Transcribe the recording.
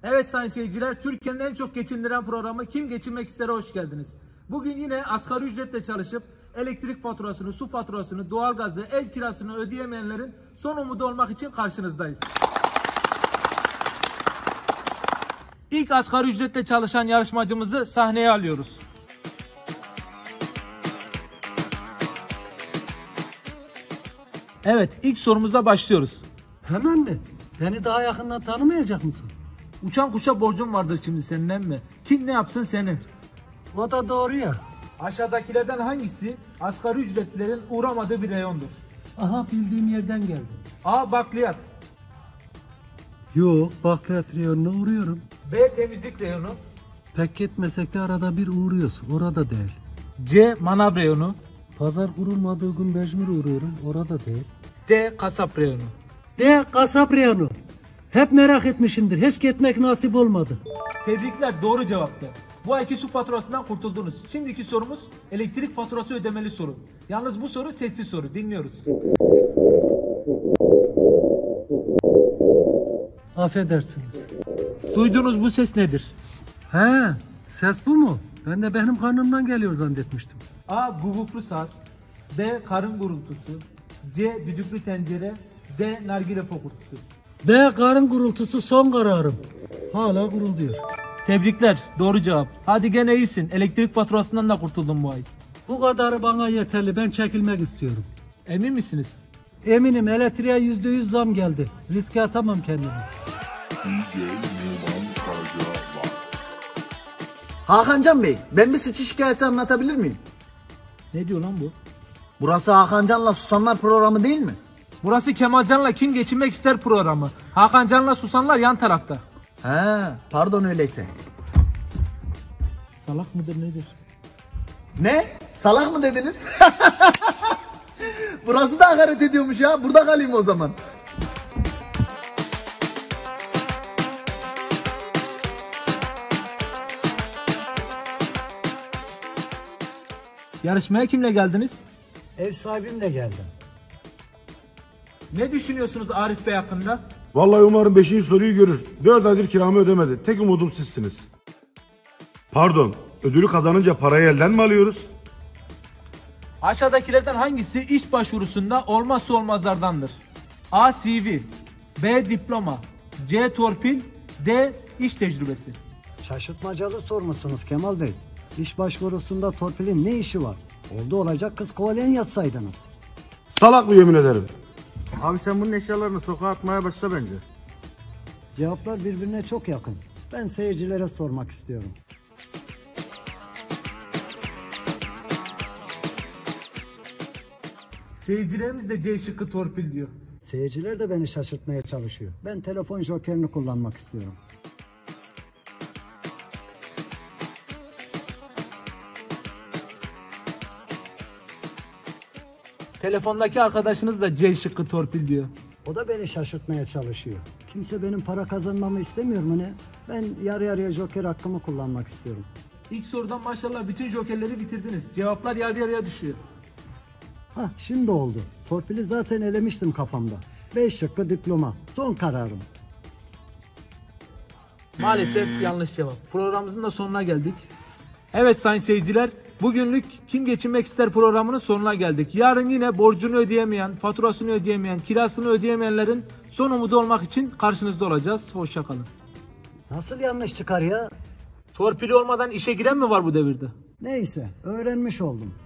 Evet sayın seyirciler, Türkiye'nin en çok geçindiren programı Kim Geçinmek İster'e hoş geldiniz. Bugün yine asgari ücretle çalışıp elektrik faturasını, su faturasını, doğalgazı, ev kirasını ödeyemeyenlerin son umudu olmak için karşınızdayız. İlk asgari ücretle çalışan yarışmacımızı sahneye alıyoruz. Evet, ilk sorumuza başlıyoruz. Hemen mi? Beni daha yakından tanımayacak mısın? Uçan kuşa borcun vardır şimdi senin emmi. Kim ne yapsın seni? O da doğru ya. Aşağıdakilerden hangisi asgari ücretlilerin uğramadığı bir reyondur? Aha, bildiğim yerden geldim. A. Bakliyat. Yok, bakliyat reyonuna uğruyorum. B. Temizlik reyonu. Pek gitmesek de arada bir uğruyoruz. Orada değil. C. Manav reyonu. Pazar kurulmadığı gün mecbur uğruyorum. Orada değil. D. Kasap reyonu. De kasap reyonu. Hep merak etmişimdir. Hiç gitmek nasip olmadı. Tebrikler, doğru cevaptı. Bu ayki su faturasından kurtuldunuz. Şimdiki sorumuz elektrik faturası ödemeli soru. Yalnız bu soru sessiz soru. Dinliyoruz. Affedersiniz. Duyduğunuz bu ses nedir? He, ses bu mu? Ben de benim karnımdan geliyor zannetmiştim. A. Guguklu saat. B. Karın gurultusu. C. Düdüklü tencere. D. Nargile fokurtusu. B. Karın gurultusu son kararım. Hala gurulduyor. Tebrikler, doğru cevap. Hadi gene iyisin. Elektrik faturasından da kurtuldun bu ay. Bu kadarı bana yeterli. Ben çekilmek istiyorum. Emin misiniz? Eminim, elektriğe %100 zam geldi. Riske atamam kendimi. Hakancan Bey, ben bir sıçış hikayesi anlatabilir miyim? Ne diyor lan bu? Burası Hakancan'la Susanlar programı değil mi? Burası Kemalcan'la Kim Geçinmek İster programı. Hakan Can'la Susanlar yan tarafta. He, pardon öyleyse. Salak mıdır nedir? Ne? Salak mı dediniz? Burası da hakaret ediyormuş ya. Burada kalayım o zaman. Yarışmaya kimle geldiniz? Ev sahibimle geldim. Ne düşünüyorsunuz Arif Bey hakkında? Vallahi umarım 5. soruyu görür. 4 aydır kiramı ödemedi. Tek umudum sizsiniz. Pardon, ödülü kazanınca parayı elden mi alıyoruz? Aşağıdakilerden hangisi iş başvurusunda olmazsa olmazlardandır? A. CV. B. Diploma. C. Torpil. D. İş tecrübesi. Şaşırtmacalı sormuşsunuz Kemal Bey. İş başvurusunda torpilin ne işi var? Oldu olacak kız kovalayan yazsaydınız. Salak mı yemin ederim? Abi sen bunun eşyalarını sokağa atmaya başla bence. Cevaplar birbirine çok yakın. Ben seyircilere sormak istiyorum. Seyircilerimiz de C şıkkı torpil diyor. Seyirciler de beni şaşırtmaya çalışıyor. Ben telefon jokerini kullanmak istiyorum. Telefondaki arkadaşınız da C şıkkı torpil diyor. O da beni şaşırtmaya çalışıyor. Kimse benim para kazanmamı istemiyor mu ne? Ben yarı yarıya joker hakkımı kullanmak istiyorum. İlk sorudan maşallah bütün jokerleri bitirdiniz. Cevaplar yarı yarıya düşüyor. Hah, şimdi oldu. Torpili zaten elemiştim kafamda. 5 şıkkı diploma. Son kararım. Maalesef yanlış cevap. Programımızın da sonuna geldik. Evet sayın seyirciler, bugünlük Kim Geçinmek İster programının sonuna geldik. Yarın yine borcunu ödeyemeyen, faturasını ödeyemeyen, kirasını ödeyemeyenlerin son umudu olmak için karşınızda olacağız. Hoşça kalın. Nasıl yanlış çıkar ya? Torpili olmadan işe giren mi var bu devirde? Neyse, öğrenmiş oldum.